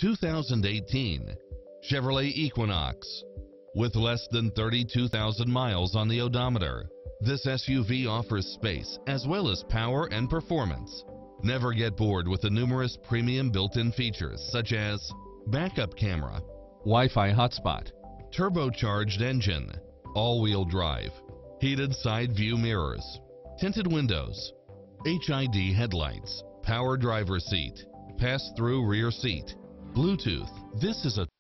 2018 Chevrolet Equinox. With less than 32,000 miles on the odometer, this SUV offers space as well as power and performance. Never get bored with the numerous premium built-in features such as backup camera, Wi-Fi hotspot, turbocharged engine, all-wheel drive, heated side view mirrors, tinted windows, HID headlights, power driver seat, pass-through rear seat, Bluetooth. This is a